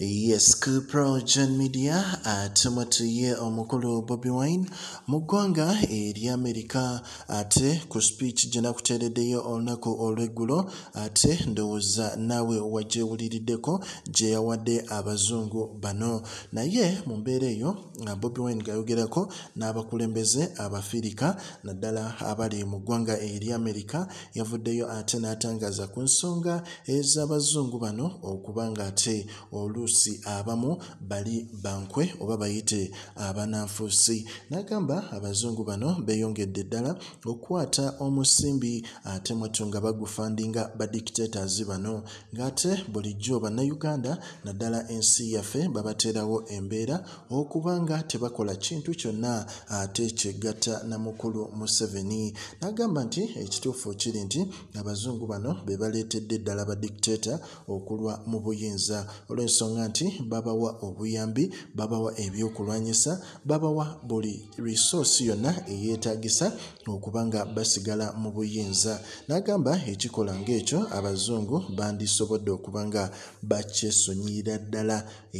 Yes, ku PROJOURN media tumatiye omukulu Bobi Wine mugwanga eri America ate ku speech jena kutereddeyo olunaku olweggulo ate ndowooza nawe wajewuliriddeko gye yawadde abazungu bano naye mu mbeera eyo Bobi Wine gayogerako n'abakulembeze abafirika naddala abali mu ggwanga eri America yavuddeyo ate n'atangaza ku nsonga ez'abazungu bano okubanga ate oluusi abamu bali bankwe oba bayite abananfuusi n'agamba abazungu bano beeyongedde ddala okukwata omusimbi ate mwattu nga bagufandinga ba dictators bano ng'ate bulijjo bannayuganda naddala ensi yaffe babateerawo embeera okubanga tebakola kintu kyonna ate kyegatta na mukulu museveni n'agamba nti ekituufu kiri nti abazungu bano be baleetedde ddala ba dictator okulwa mu buyinza olw'ensonga nti babawa obuyambi babawa ebyokulwanyisa babawa buli resource yonna eyeetagisa okubanga basigala mu buyinza n'agamba ekikola ng'ekyo abazungu bandisobodde okubanga bakyesonyiira ddala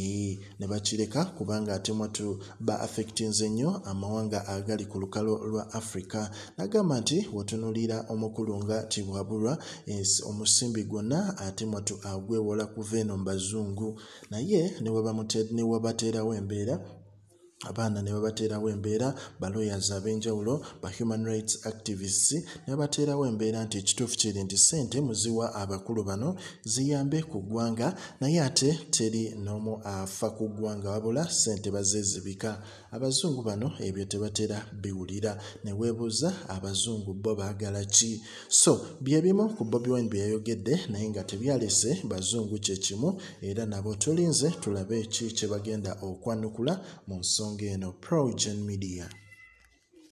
ne bakireka kubanga ate mwattu ba affectinze nnyo amawanga agali ku lukalo lwa Africa n'agamba nti wotunuulira omukulu nga tibwabulwa omusimbi gwonna ate mwattu agwewola kuva eno mu bazungu naye ne wabateerawo embeera abaana ne babateerawo embeera ba lawyers ab'enjawulo ba human rights activists ne babateerawo embeera nti ekituufu kiri nti sente muziwa abakulu bano ziyambe ku ggwanga naye ate teri n'omu afa ku ggwanga wabula sente bazeezibika abazungu bano ebyo tebatera biwulira ne weebuuza abazungu bo baagala ki so bye bimu ku Bobi Wine bye yayogedde naye nga tebyalese bazungu kye kimu era nabo tulinze tulabe ki kye bagenda okwanukula mu nsonga eno PROJOURN media.